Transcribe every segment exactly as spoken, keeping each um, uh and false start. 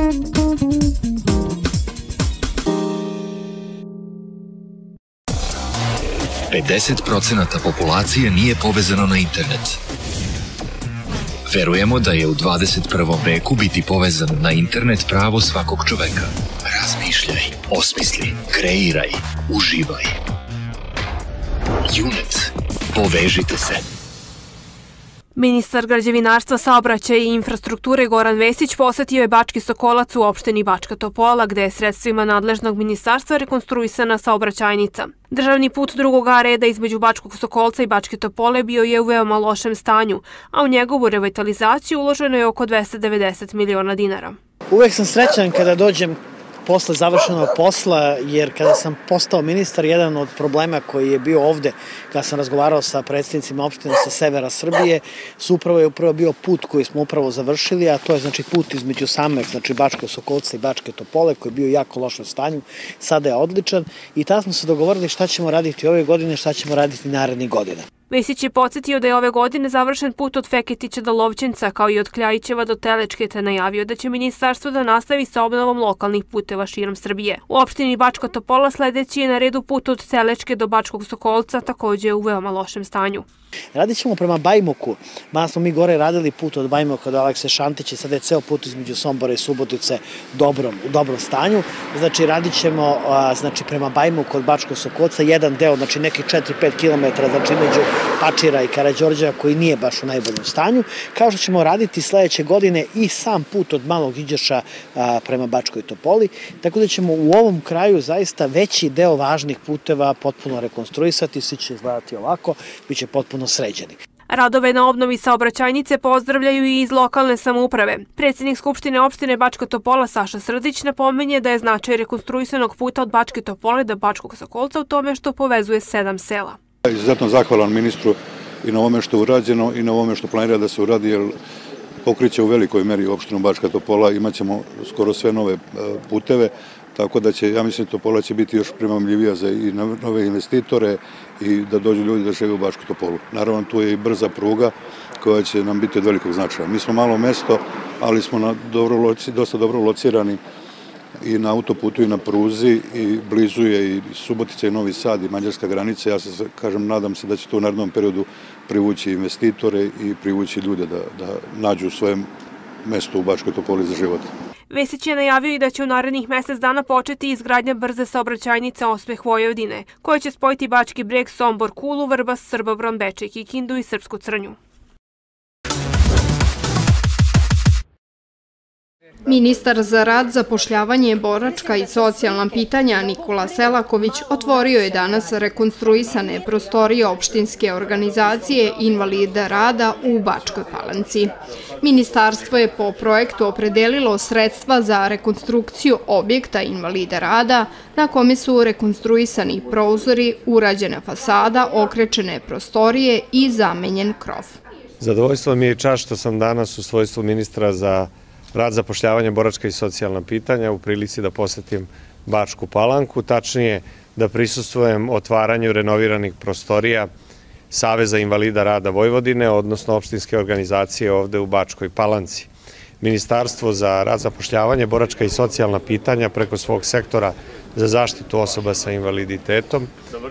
pedeset procenata populacije nije povezano na internet. Verujemo da je u dvadeset prvom veku biti povezan na internet pravo svakog čoveka. Razmišljaj, osmisli, kreiraj, uživaj. Unet. Povežite se. Ministar građevinarstva, saobraćaja i infrastrukture Goran Vesić posetio je Bački Sokolac u opštini Bačka Topola, gde je sredstvima nadležnog ministarstva rekonstruisana saobraćajnica. Državni put drugog A reda između Bačkog Sokolca i Bačke Topole bio je u veoma lošem stanju, a u njegovu revitalizaciju uloženo je oko dvesta devedeset miliona dinara. Uvek sam srećan kada dođem posle završenog posla, jer kada sam postao ministar, jedan od problema koji je bio ovde, kada sam razgovarao sa predstavnicima opština sa severa Srbije, su upravo je upravo bio put koji smo upravo završili, a to je znači put između samog, znači Bačkog Sokolca i Bačke Topole, koji je bio u jako lošem stanju, sada je odličan i tada smo se dogovorili šta ćemo raditi ove godine, šta ćemo raditi narednih godina. Vesić je podsjetio da je ove godine završen put od Feketića do Lovćenca, kao i od Kljajićeva do Telečke, te najavio da će ministarstvo da nastavi sa obnovom lokalnih puteva širom Srbije. U opštini Bačka Topola sledeći je na redu put od Telečke do Bačkog Sokolca, takođe u veoma lošem stanju. Radit ćemo prema Bajmoku, mada smo mi gore radili put od Bajmoka do Alekse Šantića i sada je ceo put između Sombora i Subotice dobrom, u dobrom stanju. Znači radit ćemo znači, prema Bajmoku od Bačkog Sokolca, jedan deo, znači nekih četiri do pet kilometara, znači između Pačira i Karađorđeva koji nije baš u najboljem stanju, kao što ćemo raditi sledeće godine i sam put od Malog Iđoša prema Bačkoj Topoli, tako da ćemo u ovom kraju zaista veći deo važnih puteva potpuno rekonstruisati, svi će izgledati ovako, bit će potpuno sređeni. Radove na obnovi saobraćajnice pozdravljaju i iz lokalne samouprave. Predsjednik Skupštine opštine Bačka Topola Saša Srdić napominje da je značaj rekonstruisanog puta od Bačke Topole do Bačkog Sokolca u tome što povezuje sedam sela. Izuzetno zahvalan ministru i na ovome što je urađeno i na ovome što planira da se uradi, jer pokriće u velikoj meri opštinu Bačka Topola, imat ćemo skoro sve nove puteve, tako da će, ja mislim, Topola će biti još primamljivija za i nove investitore i da dođu ljudi da žive u Bačku Topolu. Naravno, tu je i brza pruga koja će nam biti od velikog značaja. Mi smo malo mesto, ali smo na dobro, dosta dobro locirani i na autoputu i na pruzi i blizu je i Subotica i Novi Sad i mađarska granica. Ja se, kažem, nadam se da će to u narednom periodu privući investitore i privući ljude da, da nađu svoje mesto u Bačkoj Topoli za život. Vesić je najavio i da će u narednih mesec dana početi izgradnja brze saobraćajnice Osmeh Vojvodine, koja će spojiti Bački Breg, Sombor, Kulu, Vrbas, Srbobran, Bečej, Kikindu i Srpsku Crnju. Ministar za rad, zapošljavanje, boračka i socijalna pitanja Nikola Selaković otvorio je danas rekonstruisane prostorije opštinske organizacije invalida rada u Bačkoj Palanci. Ministarstvo je po projektu opredelilo sredstva za rekonstrukciju objekta invalida rada, na kome su rekonstruisani prozori, urađena fasada, okrečene prostorije i zamenjen krov. Zadovoljstvo mi je i čast što sam danas u svojstvu ministra za rad, zapošljavanje, boračka i socijalna pitanja u prilici da posetim Bačku Palanku, tačnije da prisustvujem otvaranju renoviranih prostorija Saveza invalida rada Vojvodine, odnosno opštinske organizacije ovde u Bačkoj Palanci. Ministarstvo za rad, zapošljavanje, boračka i socijalna pitanja preko svog sektora za zaštitu osoba sa invaliditetom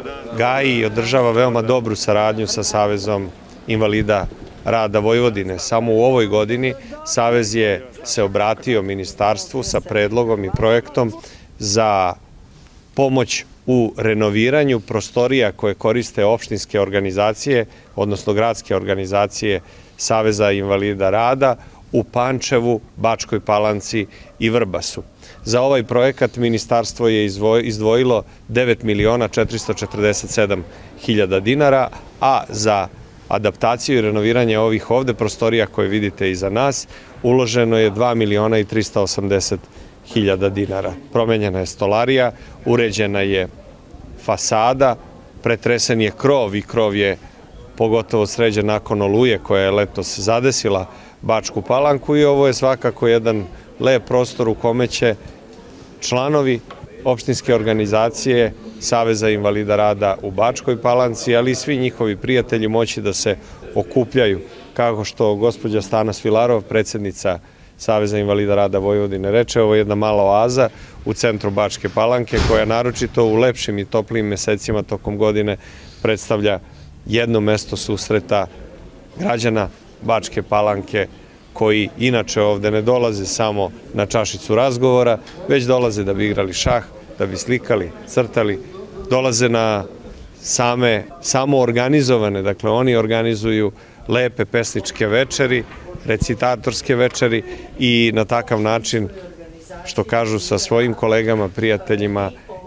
gaji i održava veoma dobru saradnju sa Savezom invalida rada Vojvodine. Samo u ovoj godini Savez je se obratio ministarstvu sa predlogom i projektom za pomoć u renoviranju prostorija koje koriste opštinske organizacije, odnosno gradske organizacije Saveza invalida rada u Pančevu, Bačkoj Palanci i Vrbasu. Za ovaj projekat ministarstvo je izdvojilo devet miliona četiristo četrdeset sedam hiljada dinara, a za adaptaciju i renoviranje ovih ovde prostorija koje vidite iza nas uloženo je dva miliona i trista osamdeset hiljada dinara. Promenjena je stolarija, uređena je fasada, pretresen je krov i krov je pogotovo sređen nakon oluje koja je letos zadesila Bačku Palanku i ovo je svakako jedan lep prostor u kome će članovi opštinske organizacije Saveza invalida rada u Bačkoj Palanci, ali i svi njihovi prijatelji moći da se okupljaju, kako što gospođa Stana Svilarov, predsjednica Saveza invalida rada Vojvodine reče, ovo je jedna mala oaza u centru Bačke Palanke koja naročito u lepšim i toplijim mesecima tokom godine predstavlja jedno mesto susreta građana Bačke Palanke koji inače ovde ne dolaze samo na čašicu razgovora, već dolaze da bi igrali šah, da bi slikali, crtali, dolaze na same, samo organizovane, dakle oni organizuju lepe pesničke večeri, recitatorske večeri i na takav način, što kažu, sa svojim kolegama, prijateljima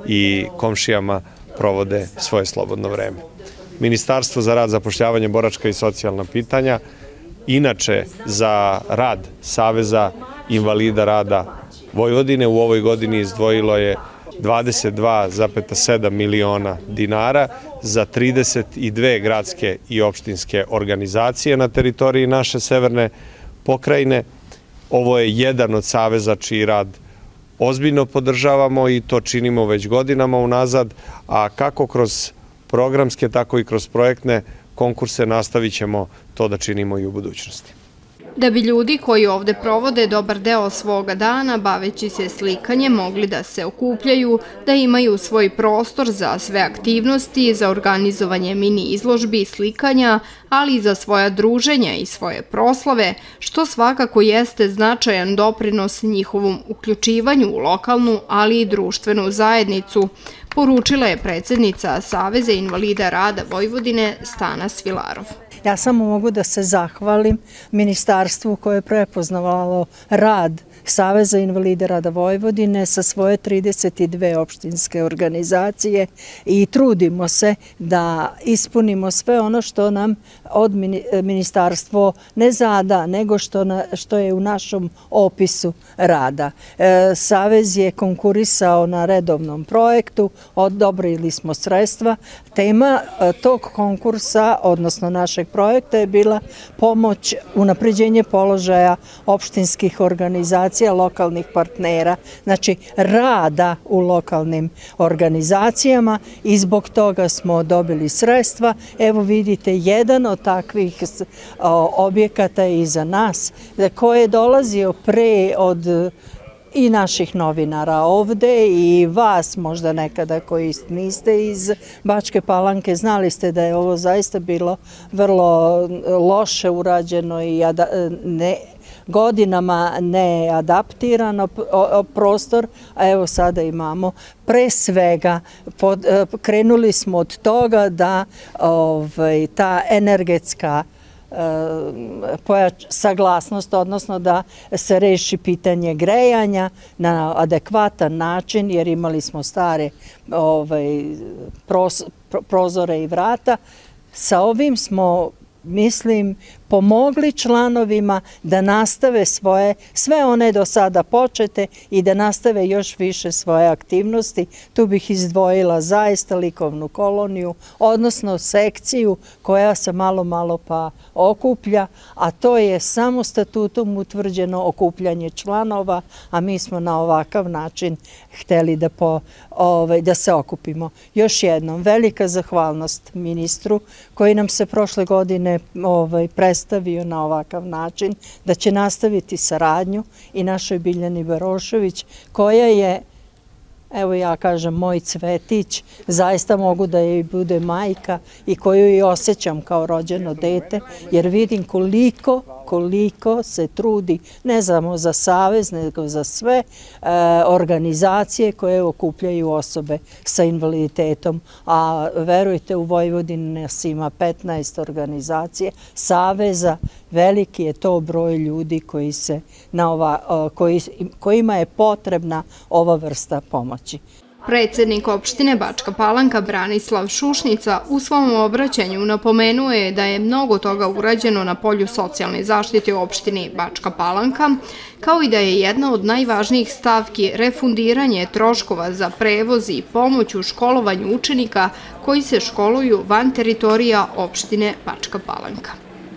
i komšijama provode svoje slobodno vreme. Ministarstvo za rad, zapošljavanje, boračka i socijalna pitanja, inače za rad Saveza invalida rada Vojvodine u ovoj godini izdvojilo je dvadeset dva zarez sedam miliona dinara za trideset dve gradske i opštinske organizacije na teritoriji naše severne pokrajine. Ovo je jedan od saveza čiji rad ozbiljno podržavamo i to činimo već godinama unazad, a kako kroz programske, tako i kroz projektne konkurse nastavit ćemo to da činimo i u budućnosti. Da bi ljudi koji ovde provode dobar deo svoga dana, baveći se slikanjem, mogli da se okupljaju, da imaju svoj prostor za sve aktivnosti, za organizovanje mini izložbi i slikanja, ali i za svoja druženja i svoje proslave, što svakako jeste značajan doprinos njihovom uključivanju u lokalnu, ali i društvenu zajednicu, poručila je predsjednica Saveza invalida rada Vojvodine Stana Svilarov. Ja samo mogu da se zahvalim ministarstvu koje je prepoznavalo rad Saveza invalida rada Vojvodine sa svoje trideset dve opštinske organizacije i trudimo se da ispunimo sve ono što nam od ministarstvo ne zada, nego što je u našom opisu rada. Savez je konkurisao na redovnom projektu, odobrili smo sredstva. Tema tog konkursa, odnosno našeg projekta, je bila pomoć, unapređenje položaja opštinskih organizacija, lokalnih partnera, znači rada u lokalnim organizacijama i zbog toga smo dobili sredstva. Evo vidite, jedan od takvih objekata je iza nas, koji je dolazio pre od i naših novinara ovde i vas možda nekada koji niste iz Bačke Palanke, znali ste da je ovo zaista bilo vrlo loše urađeno i ne godinama neadaptirano prostor, a evo sada imamo. Pre svega krenuli smo od toga da ta energetska saglasnost, odnosno da se reši pitanje grejanja na adekvatan način, jer imali smo stare prozore i vrata. Sa ovim smo, mislim, pomogli članovima da nastave svoje, sve one do sada počete i da nastave još više svoje aktivnosti. Tu bih izdvojila zaista likovnu koloniju, odnosno sekciju koja se malo malo pa okuplja, a to je samo statutom utvrđeno okupljanje članova, a mi smo na ovakav način hteli da, po, ovaj, da se okupimo. Još jednom, velika zahvalnost ministru koji nam se prošle godine ovaj, predstavio na ovakav način, da će nastaviti saradnju i našoj Biljani Barošević, koja je, evo ja kažem, moj cvetić, zaista mogu da je i bude majka i koju i osjećam kao rođeno dete, jer vidim koliko, koliko se trudi, ne samo za Savez, nego za sve organizacije koje okupljaju osobe sa invaliditetom, a verujte, u Vojvodini nas ima petnaest organizacija, Saveza, veliki je to broj ljudi koji se na ova, koji, kojima je potrebna ova vrsta pomoći. Predsjednik opštine Bačka Palanka Branislav Šušnica u svom obraćanju napomenuo je da je mnogo toga urađeno na polju socijalne zaštite u opštini Bačka Palanka, kao i da je jedna od najvažnijih stavki refundiranje troškova za prevoz i pomoć u školovanju učenika koji se školuju van teritorija opštine Bačka Palanka.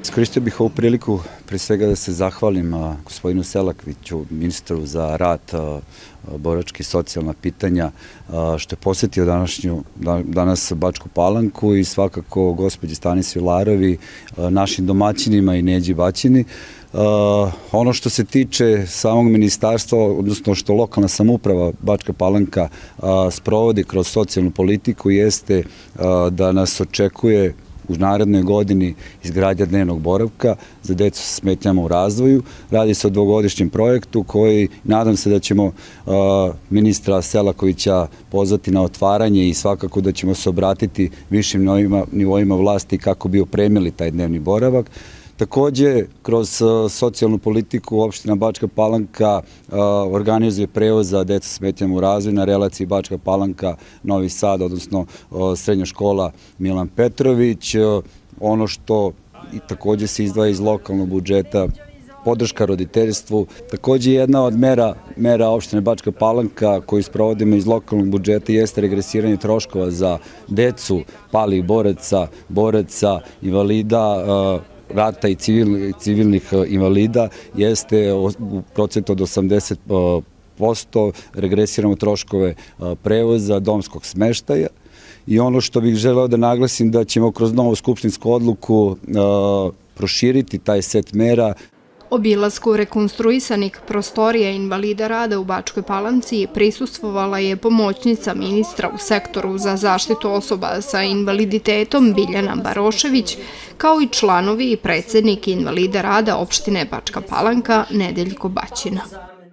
Iskoristio bih ovu priliku pre svega da se zahvalim gospodinu Selakoviću, ministru za rad, boračke i socijalna pitanja, što je posjetio današnju, danas Bačku Palanku i svakako gospođi Stanici Larovi, našim domaćinima i Neđi Baćini. Ono što se tiče samog ministarstva, odnosno što lokalna samouprava Bačka Palanka sprovodi kroz socijalnu politiku, jeste da nas očekuje u narednoj godini izgradnja dnevnog boravka za decu sa smetnjama u razvoju. Radi se o dvogodišnjem projektu koji nadam se da ćemo ministra Selakovića pozvati na otvaranje i svakako da ćemo se obratiti višim nivoima vlasti kako bi opremili taj dnevni boravak. Takođe, kroz socijalnu politiku opština Bačka Palanka organizuje prevoz za decu sa smetnjama u razvoju na relaciji Bačka Palanka Novi Sad, odnosno srednja škola Milan Petrović. Ono što i takođe se izdvaja iz lokalnog budžeta, podrška roditeljstvu. Takođe, jedna od mera, mera opštine Bačka Palanka koju sprovodimo iz lokalnog budžeta jeste regresiranje troškova za decu palih boraca, boraca, invalida, rata i civilnih invalida, jeste u procentu od osamdeset posto, regresiramo troškove prevoza, domskog smeštaja. I ono što bih želeo da naglasim da ćemo kroz novu skupštinsku odluku proširiti taj set mera. Obilasku rekonstruisanih prostorija invalida rada u Bačkoj Palanci prisustvovala je pomoćnica ministra u sektoru za zaštitu osoba sa invaliditetom Biljana Barošević, kao i članovi i predsednik invalida rada opštine Bačka Palanka Nedeljko Baćina.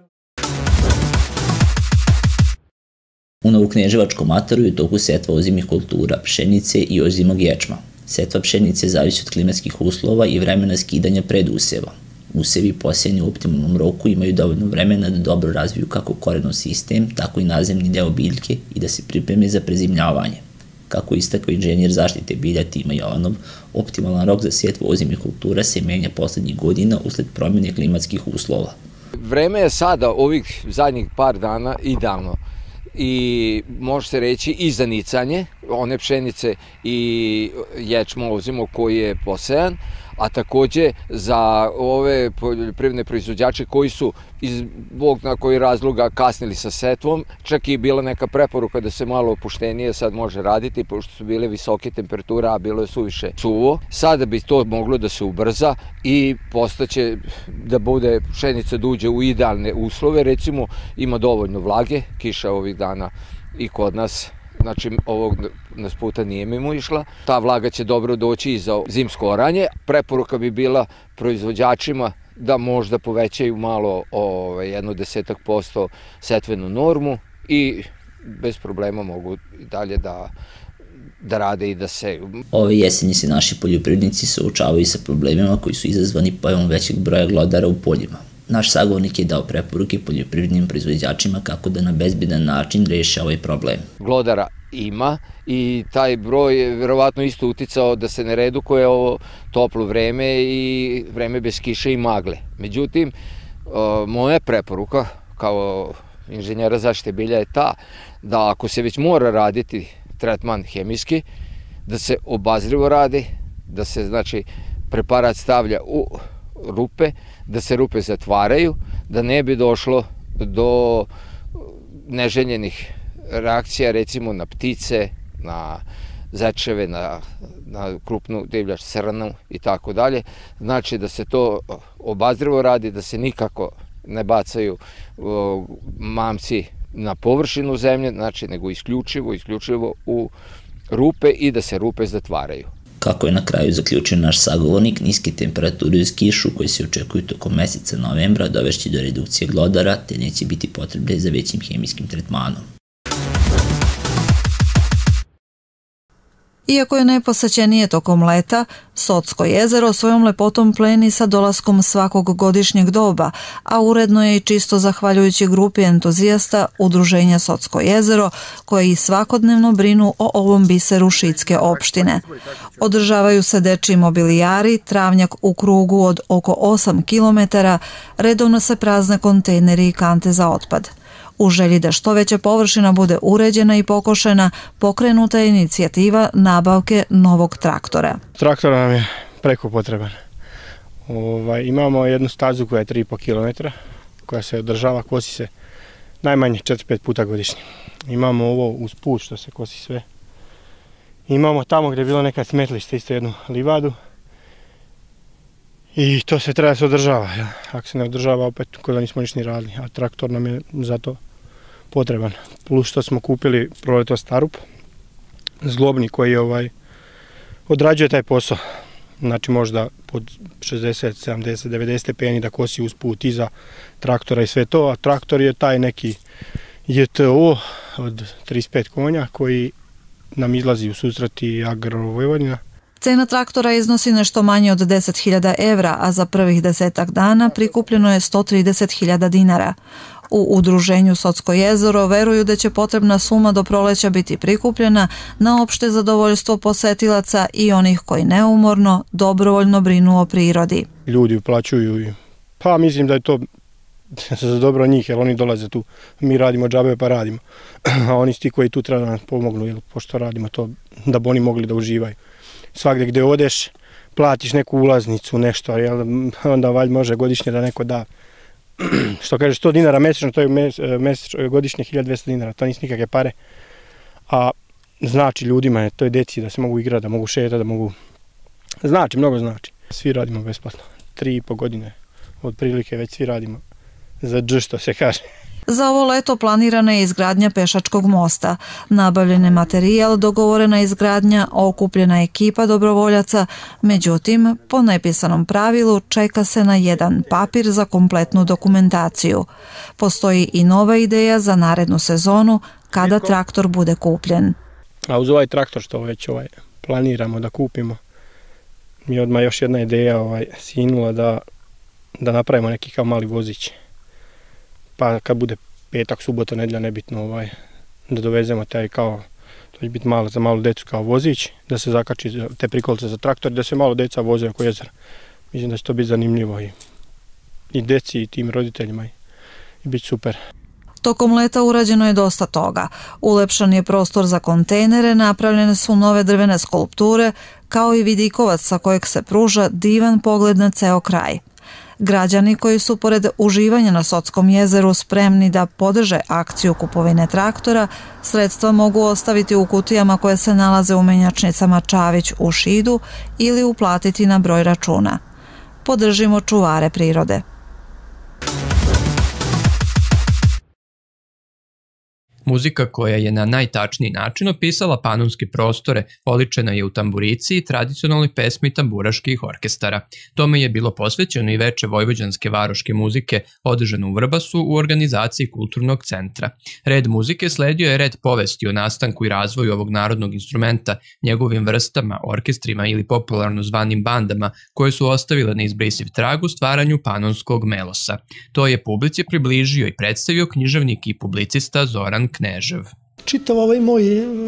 U Novokneževačkom ataru je u toku setva ozimih kultura, pšenice i ozimog ječma. Setva pšenice zavisi od klimatskih uslova i vremena skidanja preduseva. Usevi posejeni u optimalnom roku imaju dovoljno vremena da dobro razviju kako korenov sistem, tako i nazemni deo biljke i da se pripreme za prezimljavanje. Kako istakao inženjer zaštite bilja Tima Jovanov, optimalan rok za setvu ozimih kultura se menja poslednjih godina usled promjene klimatskih uslova. Vreme je sada, ovih zadnjih par dana, idealno. I može se reći i za nicanje, one pšenice i ječmo ozimo koji je posejan, a takođe za ove poljoprivredne proizvođače koji su iz bog na koji razloga kasnili sa setvom, čak i bila neka preporuka da se malo opuštenije sad može raditi, pošto su bile visoke temperature, a bilo je suviše suvo. Sada bi to moglo da se ubrza i postaće da bude pšenica da uđe u idealne uslove, recimo ima dovoljno vlage, kiša ovih dana i kod nas, znači ovog nas puta nije mimo išla. Ta vlaga će dobro doći i za zimsko oranje. Preporuka bi bila proizvođačima da možda povećaju malo jedno desetak posto setvenu normu i bez problema mogu i dalje da da rade i da se... Ove jesenje se naši poljoprivrednici suočavaju sa problemima koji su izazvani pojavom većeg broja glodara u poljima. Naš sagovornik je dao preporuke poljoprivrednim proizvođačima kako da na bezbedan način reše ovaj problem. Glodara ima i taj broj je verovatno isto uticao da se ne redukuje ovo toplo vreme i vreme bez kiše i magle. Međutim, moja preporuka kao inženjera zaštite bilja je ta da ako se već mora raditi tretman hemijski, da se obazrivo radi, da se znači preparat stavlja u rupe, da se rupe zatvaraju, da ne bi došlo do neželjenih reakcija, recimo na ptice, na zečeve, na, na krupnu divljač srnu i tako dalje. Znači da se to obazrivo radi, da se nikako ne bacaju o, mamci na površinu zemlje, znači nego isključivo, isključivo u rupe i da se rupe zatvaraju. Kako je na kraju zaključio naš sagovornik, niske temperature uz kišu koje se očekuju tokom meseca novembra dovešće do redukcije glodara, te neće biti potrebe za većim hemijskim tretmanom. Iako je najposećenije tokom leta, Socko jezero svojom lepotom pleni sa dolaskom svakog godišnjeg doba, a uredno je i čisto zahvaljujući grupi entuzijasta Udruženja Socko jezero, koji svakodnevno brinu o ovom biseru Šidske opštine. Održavaju se dečiji mobilijari, travnjak u krugu od oko osam kilometara, redovno se prazne kontejneri i kante za otpad. U želji da što veća površina bude uređena i pokošena, pokrenuta je inicijativa nabavke novog traktora. Traktor nam je preko potreban. Ovaj, imamo jednu stazu koja je tri i po kilometra, koja se održava, kosi se najmanje četiri pet puta godišnje. Imamo ovo uz put što se kosi sve. Imamo tamo gdje je bilo neka smetlište, isto jednu livadu. I to se treba da se održava. Ja. Ako se ne održava, opet ko da nismo ništa ni radili, a traktor nam je za to potreban. Plus što smo kupili proleto starup, zglobni koji ovaj, odrađuje taj posao. Znači možda pod šezdeset, sedamdeset, devedeset stepeni da kosi uz put iza traktora i sve to, a traktor je taj neki J T O od trideset pet konja koji nam izlazi u susret i Agro Vojvodina. Cena traktora iznosi nešto manje od deset hiljada evra, a za prvih desetak dana prikupljeno je sto trideset hiljada dinara. U udruženju Socko jezero veruju da će potrebna suma do proleća biti prikupljena na opšte zadovoljstvo posetilaca i onih koji neumorno, dobrovoljno brinu o prirodi. Ljudi uplaćuju, pa mislim da je to za dobro njih, jer oni dolaze tu, mi radimo džabe pa radimo, a oni sti koji tu treba da nam pomognu, jer pošto radimo to da bi oni mogli da uživaju. Svakde gde odeš, platiš neku ulaznicu, nešto, jel, onda valjda može godišnje da neko da, što kaže sto dinara mesečno, to je mesečno, godišnje hiljadu dvesta dinara, to nisu nikakve pare, a znači ljudima, to je deci da se mogu igrati, da mogu šetati, da mogu, znači, mnogo znači. Svi radimo besplatno, tri i po godine, otprilike već svi radimo za dž, što se kaže. Za ovo leto planirana je izgradnja pešačkog mosta, nabavljen je materijal, dogovorena izgradnja, okupljena ekipa dobrovoljaca, međutim, po nepisanom pravilu čeka se na jedan papir za kompletnu dokumentaciju. Postoji i nova ideja za narednu sezonu kada traktor bude kupljen. A uz ovaj traktor što već ovaj planiramo da kupimo, mi je odmah još jedna ideja ovaj, sinula da, da napravimo neki kao mali vozić. Pa kad bude petak, subota, nedjelja, nebitno, ovaj, da dovezemo taj kao, to će biti malo za malu decu kao vozić, da se zakači te prikolice za traktor, da se malo deca voze oko jezera. Mislim da će to biti zanimljivo i, i deci i tim roditeljima i, i bit super. Tokom leta urađeno je dosta toga. Ulepšan je prostor za kontejnere, napravljene su nove drvene skulpture, kao i vidikovac sa kojeg se pruža divan pogled na ceo kraj. Građani koji su pored uživanja na Sockom jezeru spremni da podrže akciju kupovine traktora, sredstva mogu ostaviti u kutijama koje se nalaze u menjačnicama Čavić u Šidu ili uplatiti na broj računa. Podržimo čuvare prirode. Muzika koja je na najtačniji način opisala panonske prostore oličena je u tamburici i tradicionalnoj pesmi tamburaških orkestara. Tome je bilo posvećeno i veče vojvođanske varoške muzike održano u Vrbasu u organizaciji Kulturnog centra. Red muzike sledio je red povesti o nastanku i razvoju ovog narodnog instrumenta, njegovim vrstama, orkestrima ili popularno zvanim bandama koje su ostavile neizbrisiv trag u stvaranju panonskog melosa. To je publici približio i predstavio književnik i publicista Zoran Knežev. Čitav ovaj moj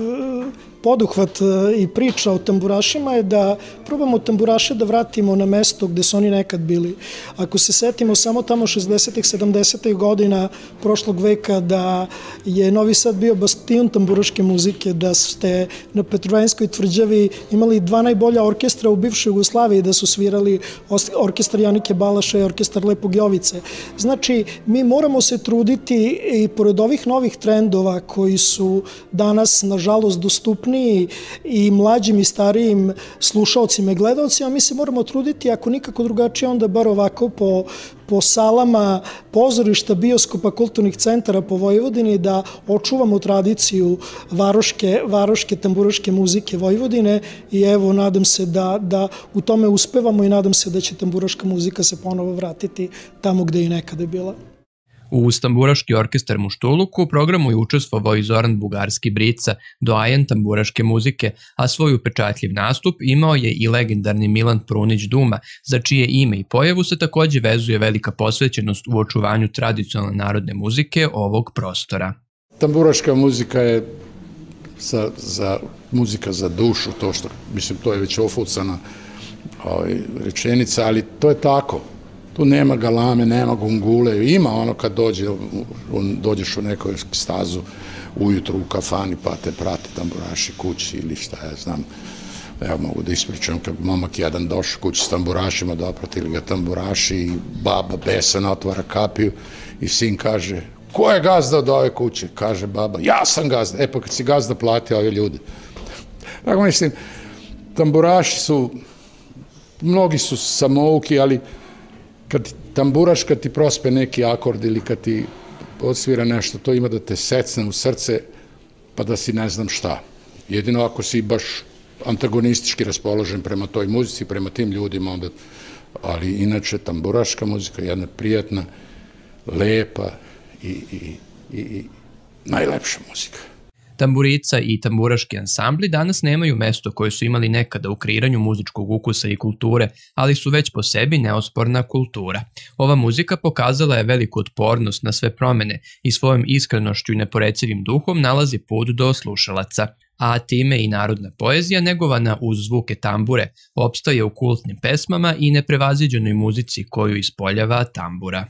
poduhvat i priča o tamburašima je da probamo tamburaše da vratimo na mesto gde su oni nekad bili. Ako se setimo samo tamo šezdesetih, sedamdesetih godina prošlog veka da je Novi Sad bio bastion tamburaške muzike, da ste na Petrovaradinskoj tvrđavi imali dva najbolja orkestra u bivšoj Jugoslaviji, da su svirali orkestar Janike Balaša i orkestar Lepog Jovice. Znači, mi moramo se truditi i pored ovih novih trendova koji su danas, nažalost, dostupni i mlađim i starijim slušalcima i gledalcima, mi se moramo truditi, ako nikako drugačije, onda bar ovako po, po salama pozorišta, bioskopa, kulturnih centara po Vojvodini, da očuvamo tradiciju varoške, varoške tamburaške muzike Vojvodine i evo, nadam se da, da u tome uspevamo i nadam se da će tamburaška muzika se ponovo vratiti tamo gde je nekada bila. U Tamburaški orkestar Muštuluk u programu je učestvovao i Zoran Bugarski Brica, doajen tamburaške muzike, a svoj upečatljiv nastup imao je i legendarni Milan Prunić Duma, za čije ime i pojavu se takođe vezuje velika posvećenost u očuvanju tradicionalne narodne muzike ovog prostora. Tamburaška muzika je za, za muzika za dušu, to što, mislim, to je već ofucana ovaj, rečenica, ali to je tako. Tu nema galame, nema gungule, ima ono kad dođe, dođeš u nekoj stazu ujutru u kafani pa te prate tamburaši kući ili šta ja znam, Evo mogu da ispričam, kad momak jedan došao kući s tamburašima, dopratili ga tamburaši i baba besana otvara kapiju i sin kaže, ko je gazda od ove kuće? Kaže baba, ja sam gazda. E pa kad si gazda plati ove ljude. Tako mislim, tamburaši su, mnogi su samouki, ali kad tamburaš, kad ti prospe neki akord ili kad ti odsvira nešto, to ima da te secne u srce, pa da si ne znam šta. Jedino ako si baš antagonistički raspoložen prema toj muzici, prema tim ljudima, onda, ali inače tamburaška muzika je jedna prijatna, lepa i, i, i, i najlepša muzika. Tamburica i tamburaški ansambli danas nemaju mesto koje su imali nekada u kreiranju muzičkog ukusa i kulture, ali su već po sebi neosporna kultura. Ova muzika pokazala je veliku otpornost na sve promene i svojom iskrenošću i neporecivim duhom nalazi put do slušalaca, a time i narodna poezija negovana uz zvuke tambure opstaje u kultnim pesmama i neprevaziđenoj muzici koju ispoljava tambura.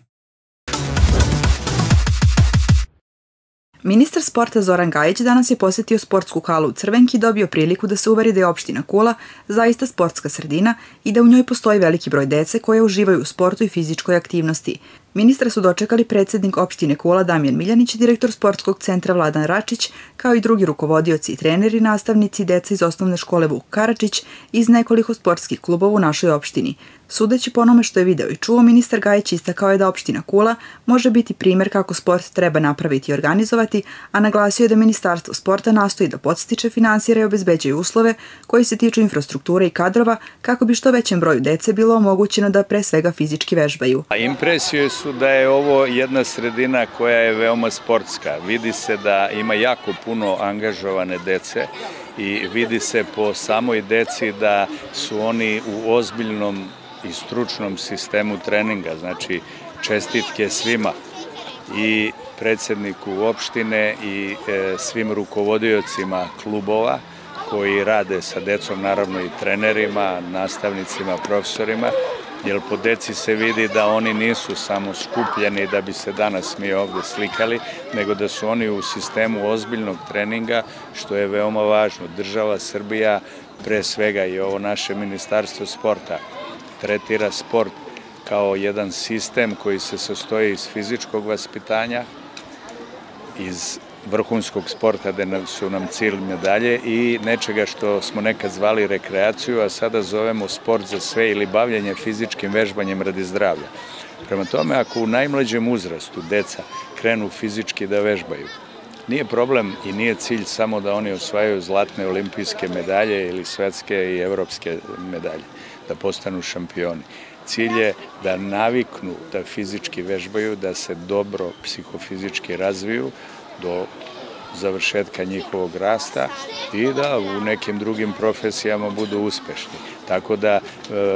Ministar sporta Zoran Gajić danas je posjetio sportsku halu u Crvenki i dobio priliku da se uveri da je opština Kula zaista sportska sredina i da u njoj postoji veliki broj dece koje uživaju u sportu i fizičkoj aktivnosti. Ministra su dočekali predsjednik opštine Kula Damjan Miljanić, direktor sportskog centra Vladan Račić, kao i drugi rukovodioci i treneri, nastavnici i deca iz osnovne škole Vuk Karadžić iz nekoliko sportskih klubova u našoj opštini. Sudeći po onome što je video i čuo, ministar Gajić istakao je da opština Kula može biti primer kako sport treba napraviti i organizovati, a naglasio je da Ministarstvo sporta nastoji da podstiče, finansira i obezbeđuje uslove koji se tiču infrastrukture i kadrova kako bi što većem broju dece bilo omogućeno da pre svega fizički vežbaju. Impresije su da je ovo jedna sredina koja je veoma sportska. Vidi se da ima jako puno angažovane dece i vidi se po samoj deci da su oni u ozbiljnom i stručnom sistemu treninga, znači čestitke svima i predsjedniku opštine i e, svim rukovodiocima klubova koji rade sa decom, naravno i trenerima, nastavnicima, profesorima, jer po deci se vidi da oni nisu samo skupljeni da bi se danas mi ovde slikali, nego da su oni u sistemu ozbiljnog treninga, što je veoma važno. Država Srbija, pre svega i ovo naše Ministarstvo sporta, tretira sport kao jedan sistem koji se sastoji iz fizičkog vaspitanja, iz vrhunskog sporta gde su nam cilj medalje i nečega što smo nekad zvali rekreaciju, a sada zovemo sport za sve ili bavljanje fizičkim vežbanjem radi zdravlja. Prema tome, ako u najmlađem uzrastu deca krenu fizički da vežbaju, nije problem i nije cilj samo da oni osvajaju zlatne olimpijske medalje ili svetske i evropske medalje, da postanu šampioni. Cilj je da naviknu da fizički vežbaju, da se dobro psihofizički razviju do završetka njihovog rasta i da u nekim drugim profesijama budu uspešni. Tako da e,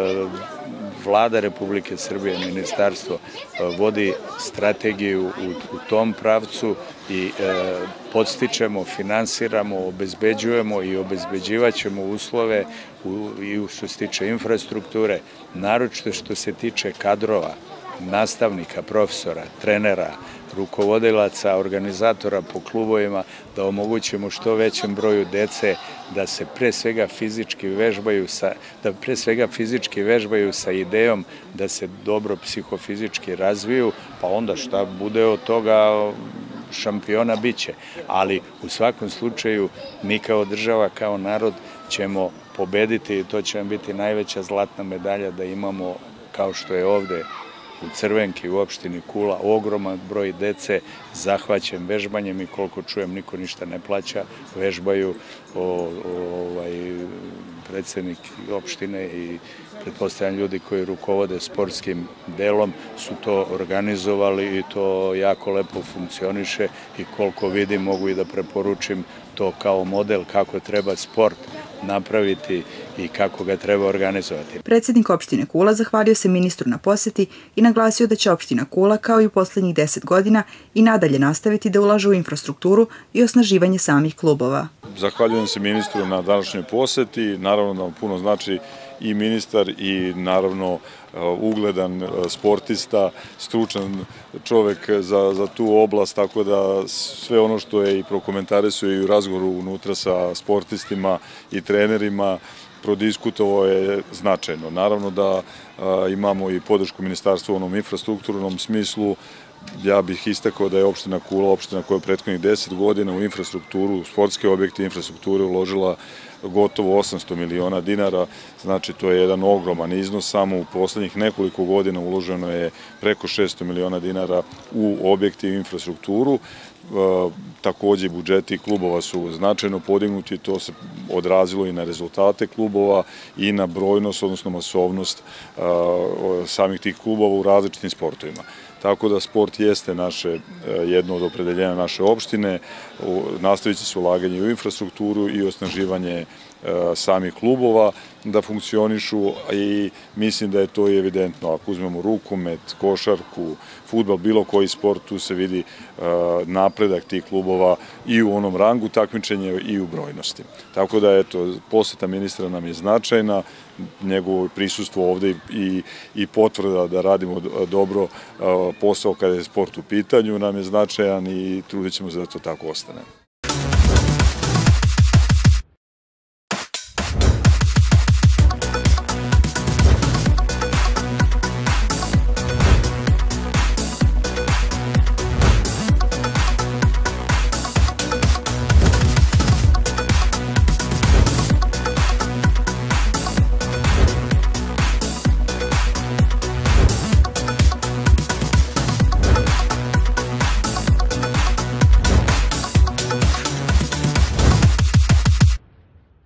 Vlada Republike Srbije, ministarstvo, e, vodi strategiju u, u tom pravcu i e, podstičemo, finansiramo, obezbeđujemo i obezbeđivaćemo uslove u, i što se tiče infrastrukture, naročito što se tiče kadrova, nastavnika, profesora, trenera, rukovodilaca, organizatora po klubovima, da omogućimo što većem broju dece da se pre svega fizički vežbaju sa, da pre svega fizički vežbaju sa idejom da se dobro psihofizički razviju, pa onda šta bude od toga šampiona biće. Ali u svakom slučaju mi kao država, kao narod ćemo pobediti i to će nam biti najveća zlatna medalja da imamo, kao što je ovde u Crvenki, u opštini Kula, ogroman broj dece zahvaćen vežbanjem i koliko čujem niko ništa ne plaća, vežbaju o, o, ovaj, predsjednik opštine i pretpostavljam ljudi koji rukovode sportskim delom su to organizovali i to jako lepo funkcioniše i koliko vidim mogu i da preporučim to kao model kako treba sport napraviti i kako ga treba organizovati. Predsjednik opštine Kula zahvalio se ministru na posjeti i naglasio da će opština Kula kao i u poslednjih deset godina i nadalje nastaviti da ulaže u infrastrukturu i osnaživanje samih klubova. Zahvaljujem se ministru na današnjoj posjeti, naravno da vam puno znači i ministar i naravno ugledan sportista, stručan čovek za, za tu oblast, tako da sve ono što je i prokomentarisuje i u razgovoru unutra sa sportistima i trenerima prodiskutovao je značajno. Naravno da a, imamo i podršku ministarstva u onom infrastrukturnom smislu. Ja bih istakao da je opština Kula opština koja je prethodnih deset godina u infrastrukturu, u sportske objekte infrastrukture uložila gotovo osamsto miliona dinara, znači to je jedan ogroman iznos, samo u poslednjih nekoliko godina uloženo je preko šesto miliona dinara u objekte i infrastrukturu. Takođe budžeti klubova su značajno podignuti, to se odrazilo i na rezultate klubova i na brojnost, odnosno masovnost samih tih klubova u različitim sportovima. Tako da sport jeste naše, jedno od opredeljenja naše opštine, nastavit će se ulaganje u infrastrukturu i osnaživanje samih klubova da funkcionišu i mislim da je to i evidentno. Ako uzmemo rukomet, košarku, fudbal, bilo koji sport, tu se vidi napredak tih klubova i u onom rangu takmičenja i u brojnosti. Tako da, eto, poseta ministra nam je značajna, njegovo prisustvo ovde i, i potvrda da radimo dobro posao kada je sport u pitanju nam je značajan i trudit ćemo se da to tako ostane.